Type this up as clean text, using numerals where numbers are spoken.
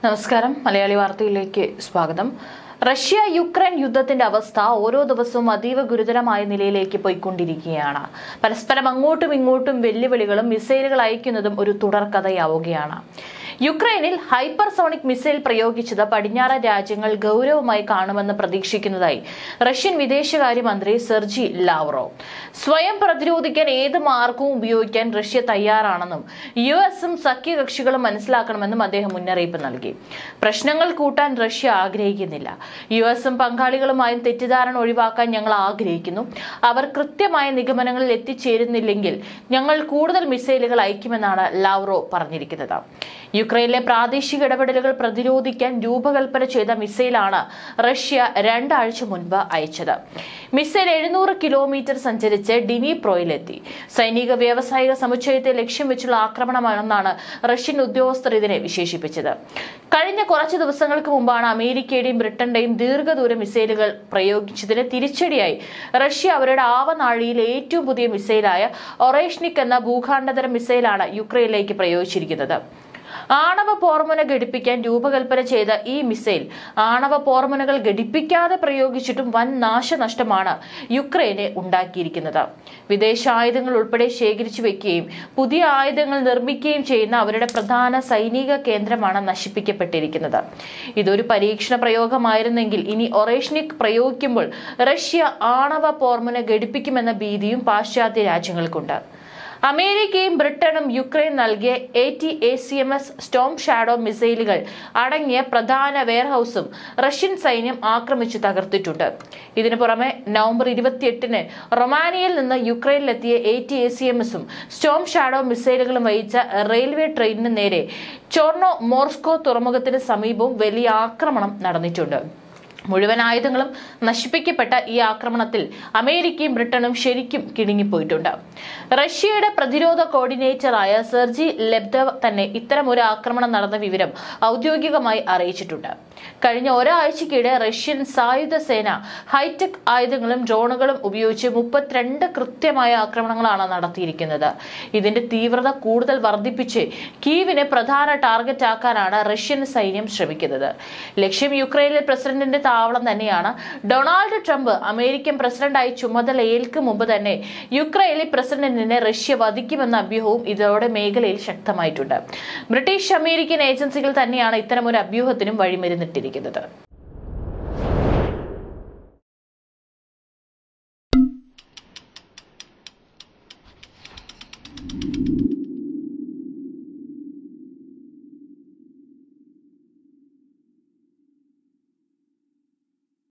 നമസ്കാരം. മലയാളി വാർത്തയിലേക്ക് സ്വാഗതം. റഷ്യ യുക്രൈൻ യുദ്ധത്തിന്റെ അവസ്ഥ ഓരോ ദിവസവും അതീവ ഗുരുതരമായ നിലയിലേക്ക് പോയിക്കൊണ്ടിരിക്കുകയാണ്. പരസ്പരം അങ്ങോട്ടും ഇങ്ങോട്ടും വെല്ലുവിളികളും മിസൈലുകൾ അയക്കുന്നതും ഒരു തുടർക്കഥയാവുകയാണ്. യുക്രൈനിൽ ഹൈപ്പർസോണിക് മിസൈൽ പ്രയോഗിച്ചത് പടിഞ്ഞാറൻ രാജ്യങ്ങൾ ഗൗരവമായി കാണുമെന്ന് പ്രതീക്ഷിക്കുന്നതായി റഷ്യൻ വിദേശകാര്യമന്ത്രി സെർജി ലാവ്റോവ്. സ്വയം പ്രതിരോധിക്കാൻ ഏത് മാർഗവും ഉപയോഗിക്കാൻ റഷ്യ തയ്യാറാണെന്നും യുഎസും സഖ്യകക്ഷികളും മനസ്സിലാക്കണമെന്നും അദ്ദേഹം മുന്നറിയിപ്പ് നൽകി. പ്രശ്നങ്ങൾ കൂട്ടാൻ റഷ്യ ആഗ്രഹിക്കുന്നില്ല. യുഎസും പങ്കാളികളുമായും തെറ്റിദ്ധാരണ ഒഴിവാക്കാൻ ഞങ്ങൾ ആഗ്രഹിക്കുന്നു. അവർ കൃത്യമായ നിഗമനങ്ങളിൽ എത്തിച്ചേരുന്നില്ലെങ്കിൽ ഞങ്ങൾ കൂടുതൽ മിസൈലുകൾ അയക്കുമെന്നാണ് ലാവ്റോവ് പറഞ്ഞിരിക്കുന്നത്. യുക്രൈനിലെ പ്രാദേശിക ഇടപെടലുകൾ പ്രതിരോധിക്കാൻ രൂപകൽപ്പന ചെയ്ത മിസൈലാണ് റഷ്യ 2 ആഴ്ച മുൻപ് അയച്ചത്. മിസൈൽ 700 കിലോമീറ്റർ സഞ്ചരിച്ച് ഡിനിപ്രോയിലെത്തി. സൈനിക വ്യാവസായിക സമുച്ചയത്തെ ലക്ഷ്യം വെച്ചുള്ള ആക്രമണമാണെന്നാണ് റഷ്യൻ ഉദ്യോഗസ്ഥർ ഇതിനെ വിശേഷിപ്പിച്ചത്. കഴിഞ്ഞ കുറച്ച് ദിവസങ്ങൾക്ക് മുമ്പാണ് അമേരിക്കയുടെയും ബ്രിട്ടന്റെയും ദീർഘദൂര മിസൈലുകൾ പ്രയോഗിച്ചതിന് തിരിച്ചടിയായി റഷ്യ അവരുടെ ആവനാഴിയിൽ ഏറ്റവും പുതിയ മിസൈലായ ഒറേഷ്നിക് എന്ന ഭൂഖണ്ഡതര മിസൈലാണ് യുക്രൈനിലേക്ക് പ്രയോഗിച്ചിരിക്കുന്നത്. ആണവ പോർമുന ഘടിപ്പിക്കാൻ രൂപകൽപ്പന ചെയ്ത ഈ മിസൈൽ ആണവ പോർമുനകൾ ഘടിപ്പിക്കാതെ പ്രയോഗിച്ചിട്ടും വൻ നാശനഷ്ടമാണ് യുക്രൈനെ ഉണ്ടാക്കിയിരിക്കുന്നത്. വിദേശ ആയുധങ്ങൾ ഉൾപ്പെടെ ശേഖരിച്ചു വെക്കുകയും പുതിയ ആയുധങ്ങൾ നിർമ്മിക്കുകയും ചെയ്യുന്ന അവരുടെ പ്രധാന സൈനിക കേന്ദ്രമാണ് നശിപ്പിക്കപ്പെട്ടിരിക്കുന്നത്. ഇതൊരു പരീക്ഷണ പ്രയോഗമായിരുന്നെങ്കിൽ ഇനി ഒറേഷ്നിക് പ്രയോഗിക്കുമ്പോൾ റഷ്യ ആണവ പോർമുന ഘടിപ്പിക്കുമെന്ന ഭീതിയും പാശ്ചാത്യ രാജ്യങ്ങൾക്കുണ്ട്. അമേരിക്കയും ബ്രിട്ടനും യുക്രൈൻ നൽകിയ ATACMS സ്റ്റോം ഷാഡോ മിസൈലുകൾ അടങ്ങിയ പ്രധാന വെയർഹൌസും റഷ്യൻ സൈന്യം ആക്രമിച്ചു തകർത്തിട്ടുണ്ട്. ഇതിനു പുറമെ നവംബർ 28-ന് റൊമാനിയയിൽ നിന്ന് യുക്രൈനിലെത്തിയ ATACMSഉം സ്റ്റോം ഷാഡോ മിസൈലുകളും വഹിച്ച റെയിൽവേ ട്രെയിനിന് നേരെ ചോർണോ മോർസ്കോ തുറമുഖത്തിന് സമീപവും വലിയ ആക്രമണം നടന്നിട്ടുണ്ട്. മുഴുവൻ ആയുധങ്ങളും നശിപ്പിക്കപ്പെട്ട ഈ ആക്രമണത്തിൽ അമേരിക്കയും ബ്രിട്ടനും ശരിക്കും കിടുങ്ങിപ്പോയിട്ടുണ്ട്. റഷ്യയുടെ പ്രതിരോധ കോർഡിനേറ്ററായ സെർജി ലെബ്ദവ് തന്നെ ഇത്തരമൊരു ആക്രമണം നടന്ന വിവരം ഔദ്യോഗികമായി അറിയിച്ചിട്ടുണ്ട്. കഴിഞ്ഞ ഒരാഴ്ചക്കിടെ റഷ്യൻ സായുധ സേന ഹൈടെക് ആയുധങ്ങളും ഡ്രോണുകളും ഉപയോഗിച്ച് 32 കൃത്യമായ ആക്രമണങ്ങളാണ് നടത്തിയിരിക്കുന്നത്. ഇതിന്റെ തീവ്രത കൂടുതൽ വർദ്ധിപ്പിച്ച് കീവിനെ പ്രധാന ടാർഗറ്റ് ആക്കാനാണ് റഷ്യൻ സൈന്യം ശ്രമിക്കുന്നത്. ലക്ഷ്യം യുക്രൈനിലെ പ്രസിഡന്റിന്റെ താവളം തന്നെയാണ്. ഡൊണാൾഡ് ട്രംപ് അമേരിക്കൻ പ്രസിഡന്റായി ചുമതലയേൽക്കും മുമ്പ് തന്നെ യുക്രൈനിലെ പ്രസിഡന്റിനെ റഷ്യ വധിക്കുമെന്ന അഭ്യൂഹവും ഇതോടെ മേഖലയിൽ ശക്തമായിട്ടുണ്ട്. ബ്രിട്ടീഷ് അമേരിക്കൻ ഏജൻസികൾ തന്നെയാണ് ഇത്തരമൊരു അഭ്യൂഹത്തിനും വഴിമരുന്നിട്ടിരിക്കുന്നത്.